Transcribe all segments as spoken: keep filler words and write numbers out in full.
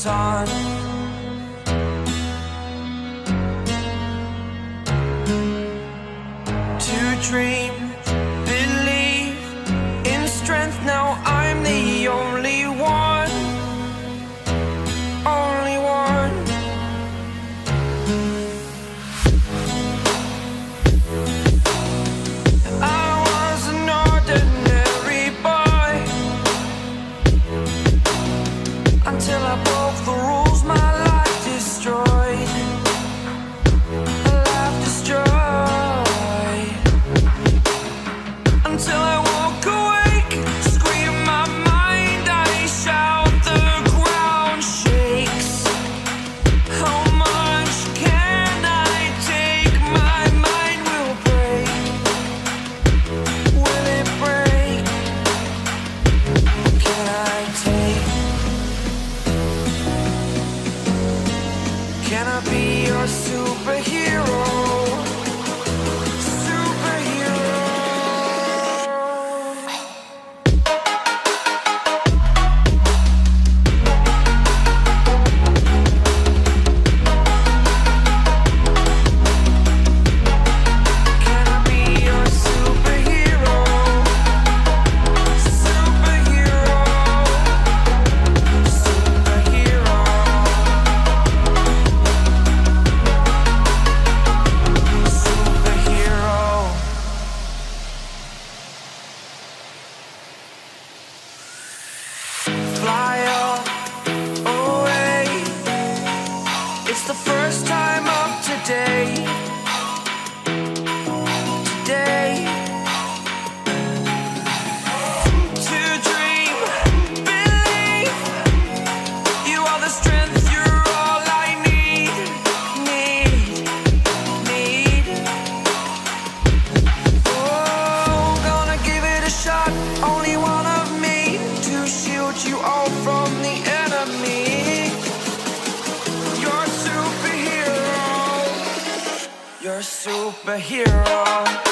sun. To dream, believe in strength. Now I'm the only one, only one. I was an ordinary boy until I broke the rules. My life destroyed, life destroyed. Until I woke awake, scream my mind, I shout, the ground shakes. How much can I take? My mind will break. Will it break? Can I take? Can I be your superhero? Fly away. It's the first time of today. Today. To dream, believe. You are the strength, you're all I need. Need, need. Oh, gonna give it a shot. Only one of me to shield you all from the enemy. You're a superhero. You're a superhero.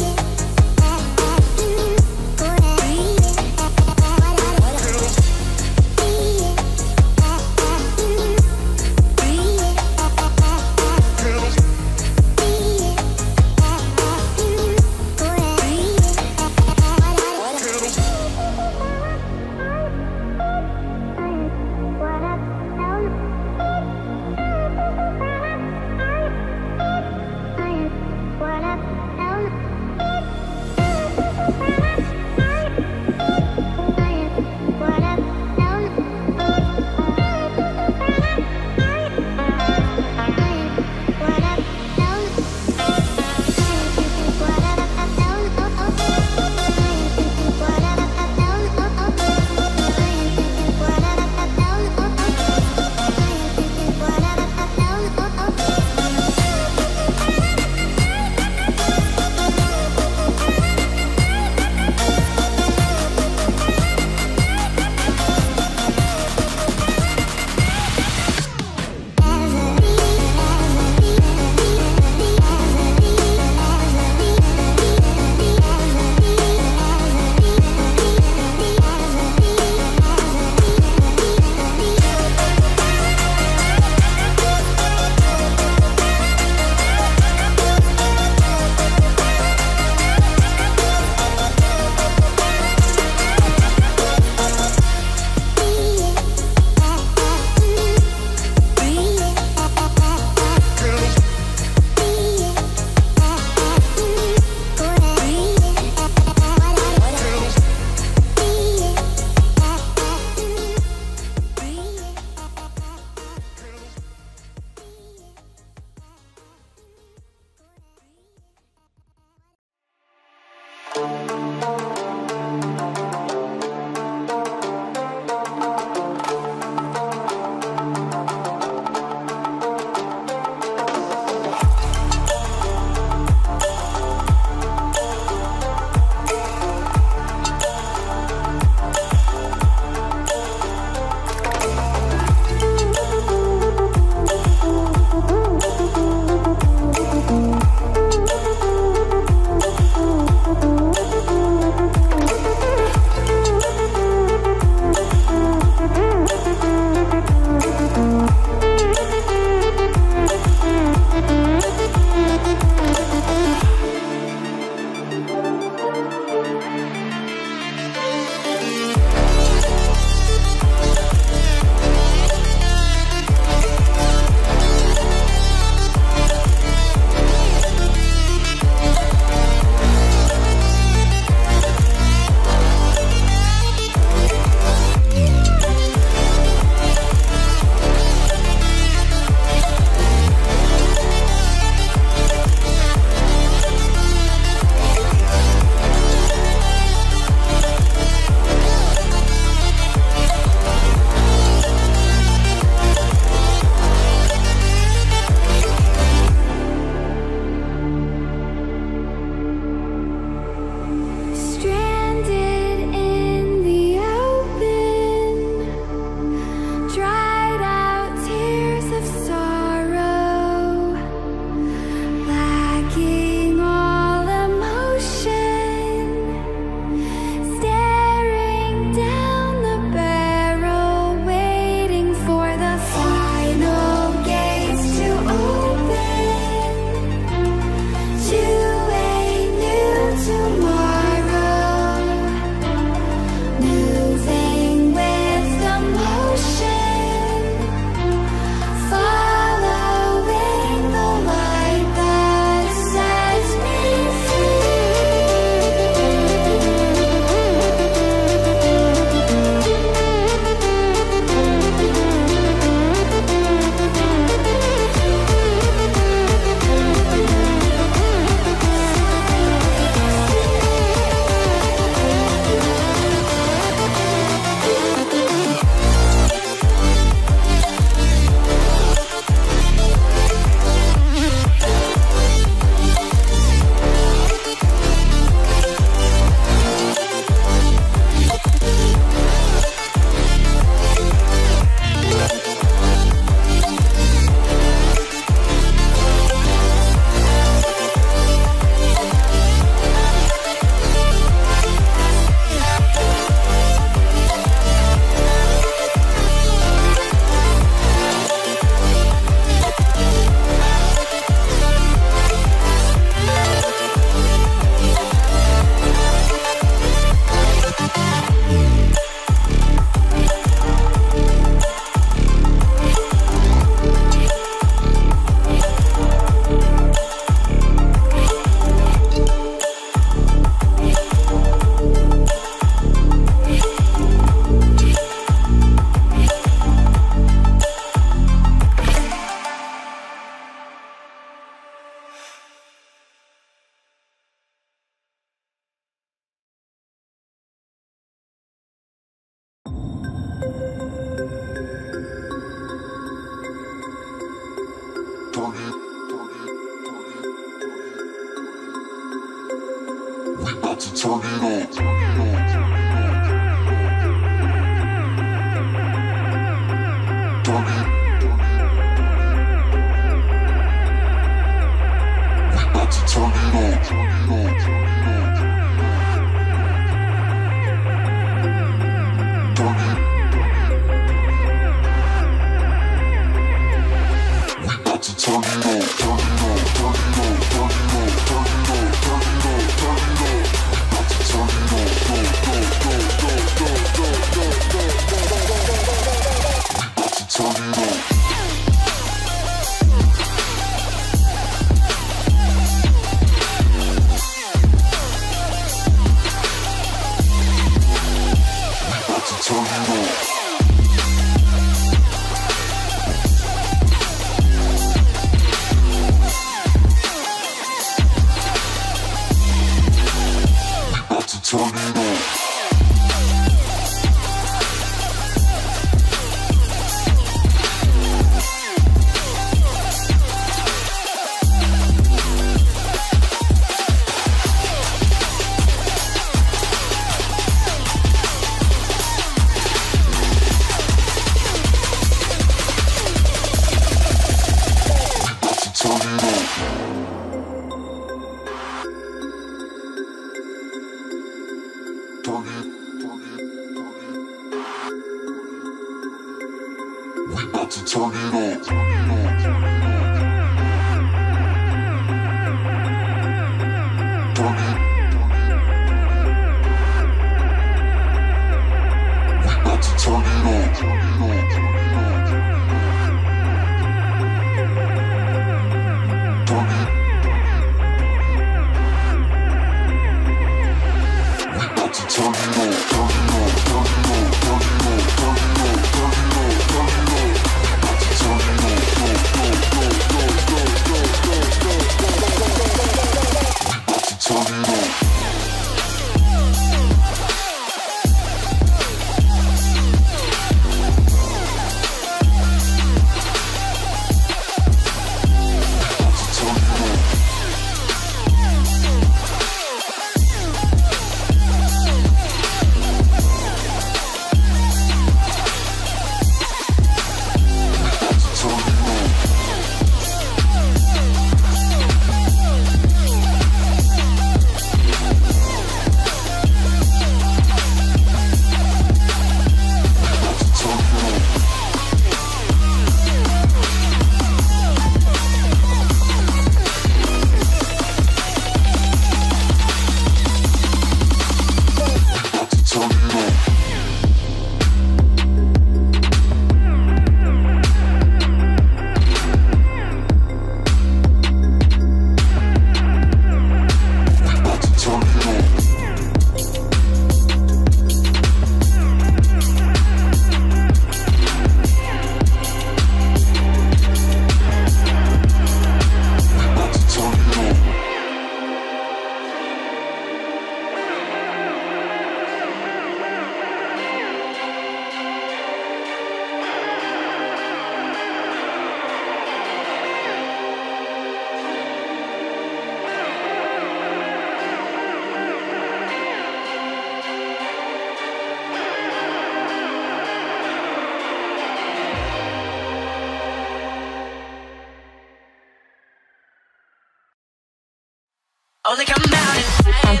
Only come down inside.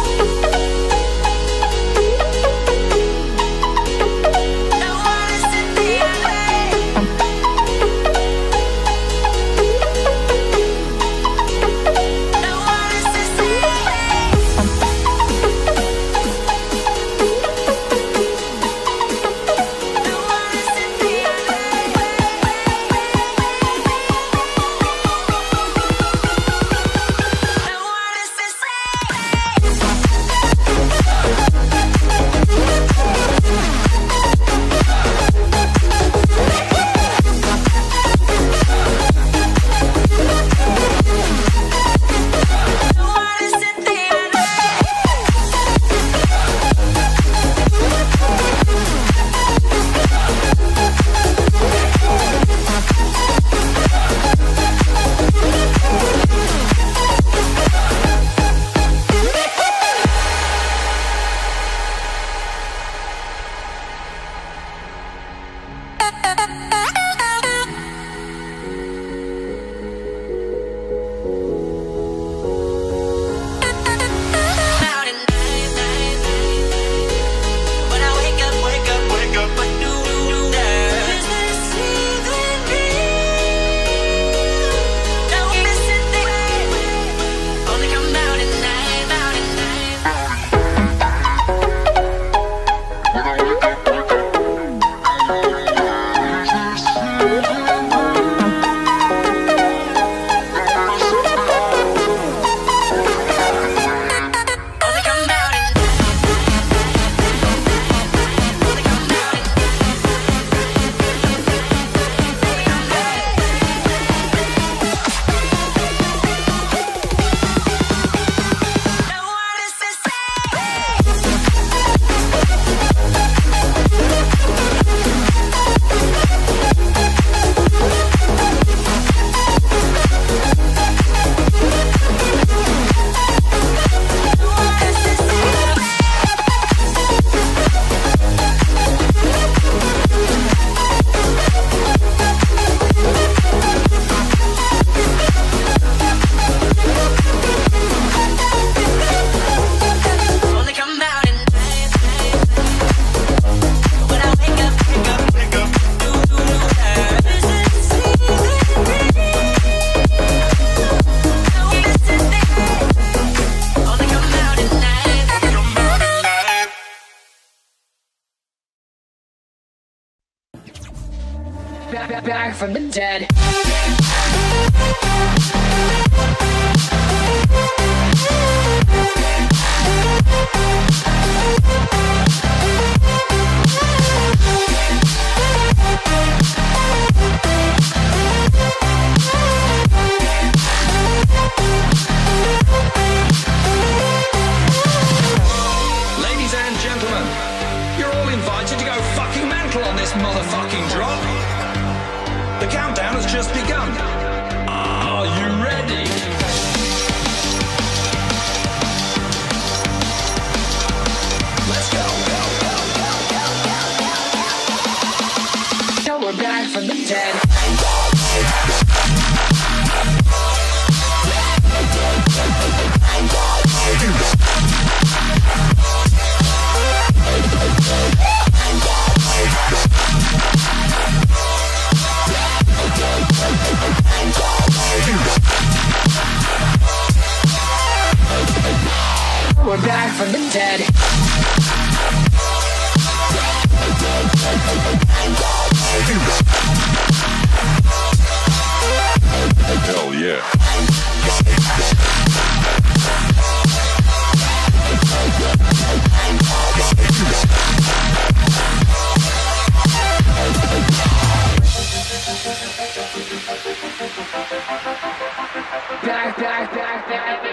No one is back, back from the dead. Ladies and gentlemen, you're all invited to go fucking mental on this motherfucking drop. The countdown has just begun. Are you ready? Let's go, go, go, go, go, go. Now we're back from the dead. We're back from the dead. Hell yeah. Back, back, back, back.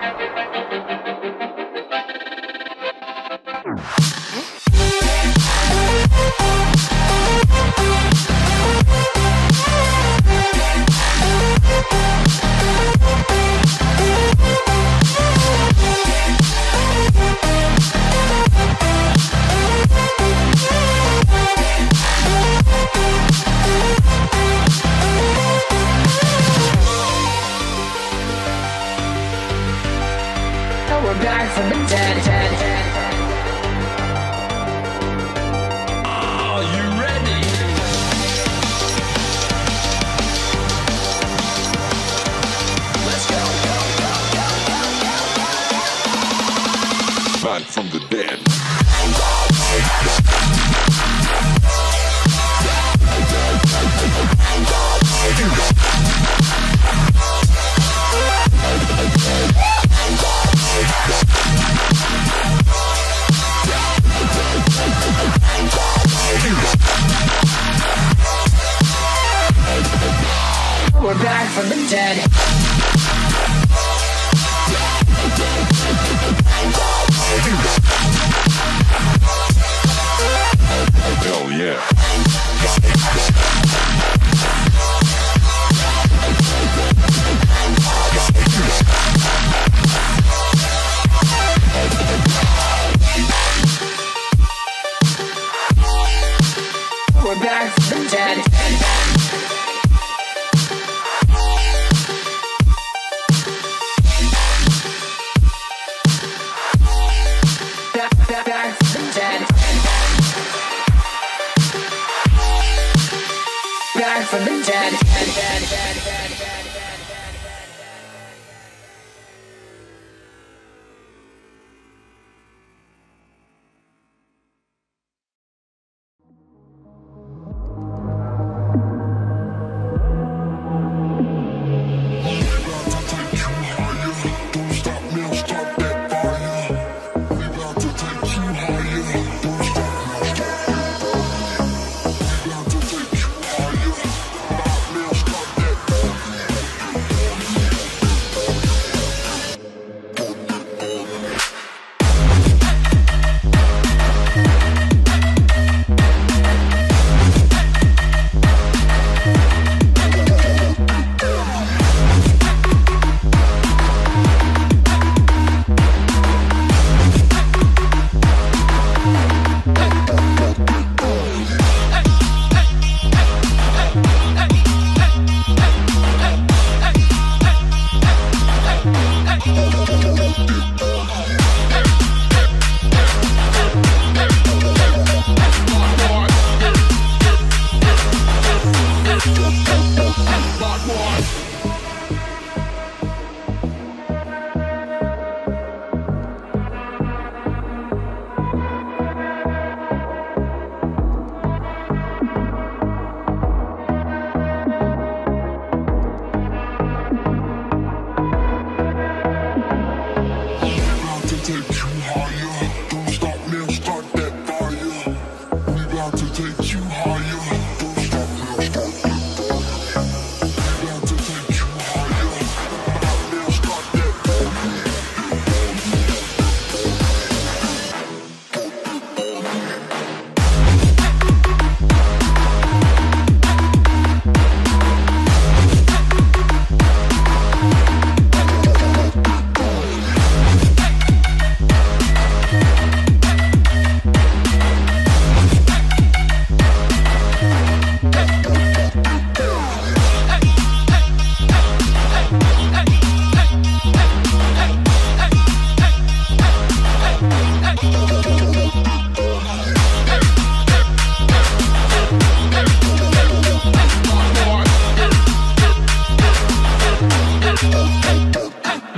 We're back from the dead, dead, dead. Are you ready? Let's go, go, go, go, go, go. Back from the dead. We're back from the dead. Hell yeah. We're back from the dead. Back, back, back from the dead. Back from the dead. Dead, dead, dead, dead, dead.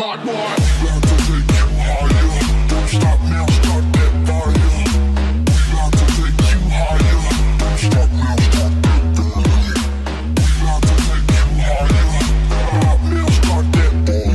hot boy. We got to take you higher. Don't stop now, start that fire. We got to take you higher. Don't stop now, start that fire. We got to take you higher. Stop now, start that fire.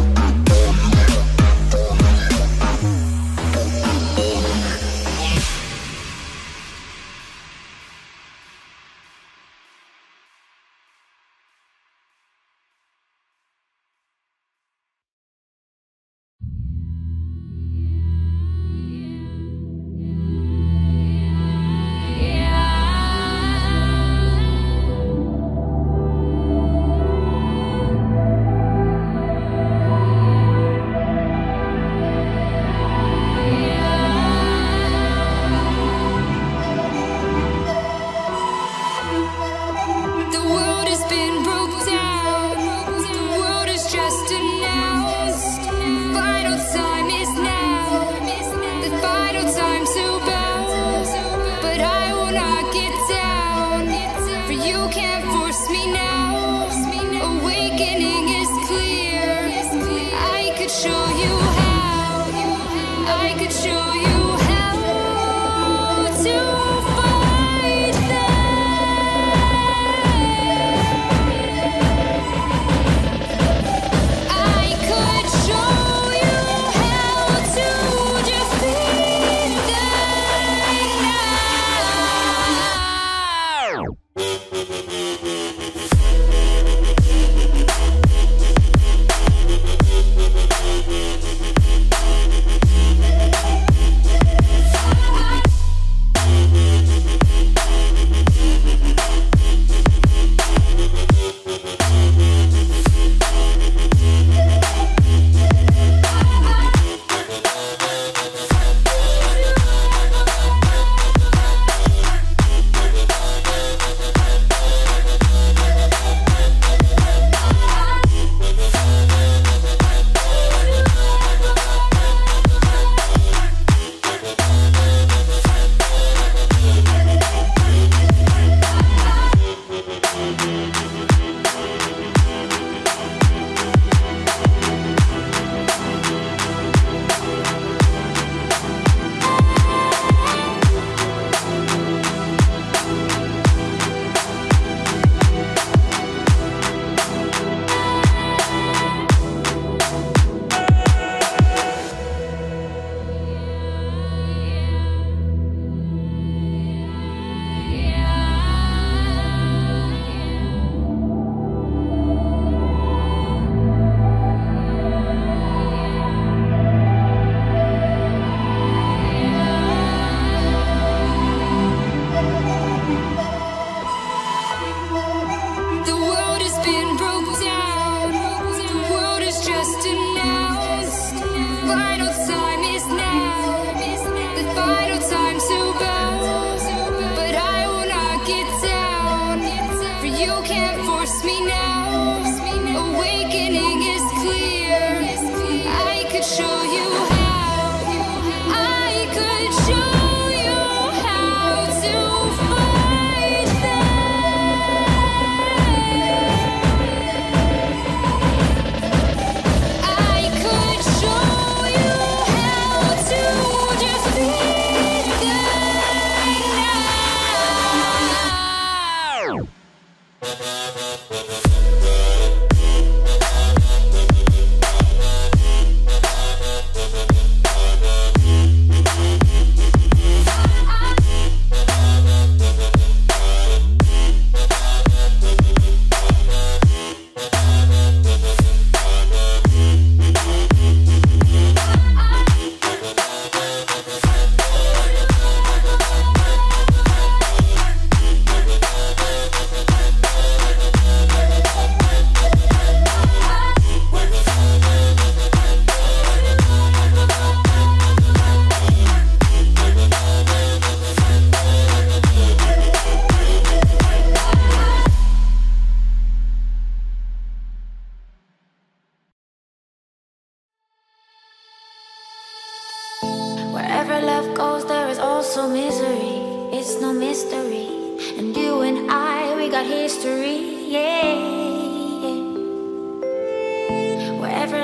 Wherever love goes, there is also misery. It's no mystery. And you and I, we got history, yeah, yeah. Wherever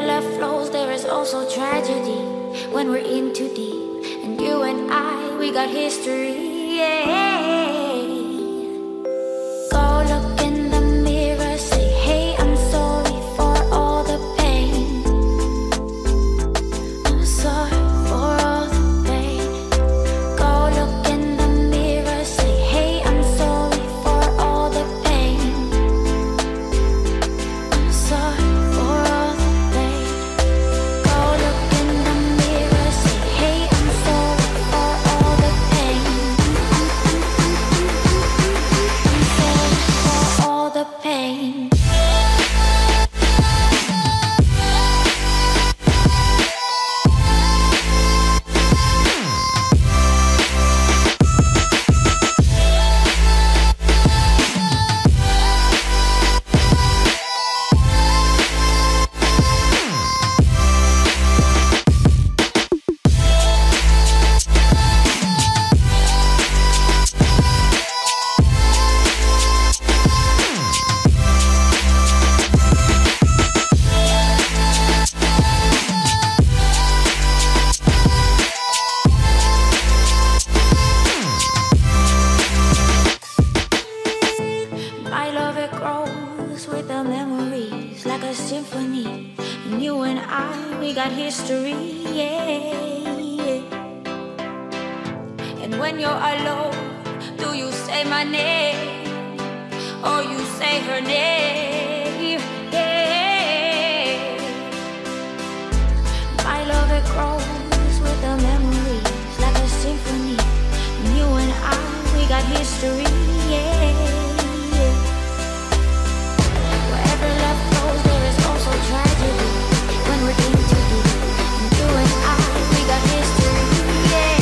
love flows, there is also tragedy when we're in too deep. And you and I, we got history. Yeah. Go look in the mirror, say, hey, I'm sorry for all the pain. I'm sorry for all the pain. Go look in the mirror, say, hey, I'm sorry for all the pain. I'm sorry for all the pain. Go look in the mirror, say, hey, I'm sorry for all the pain. I'm sorry for all the pain. My love, it grows with the memories like a symphony. And you and I, we got history, yeah. And when you're alone, do you say my name or you say her name? Yeah. My love, it grows with the memories like a symphony. And you and I, we got history, yeah. Wherever love flows, there is also tragedy when we're in too deep. And you and I, we got history, yeah.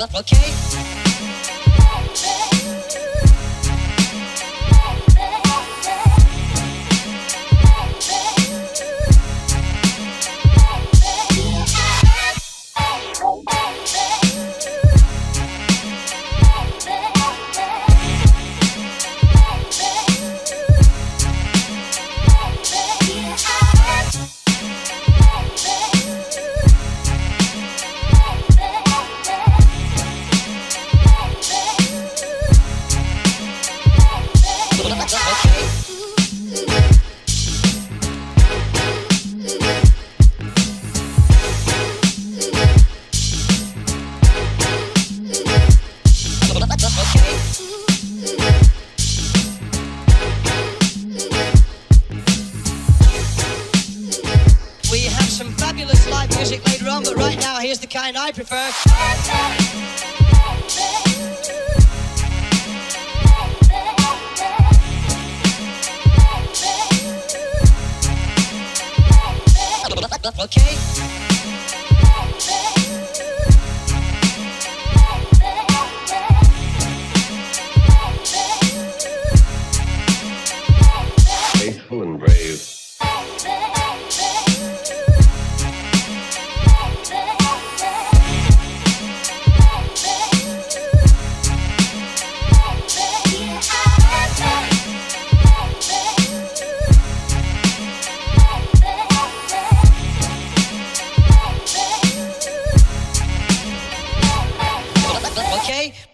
Okay. We have some fabulous live music later on, but right now here's the kind I prefer. Okay. Faithful and brave. Okay.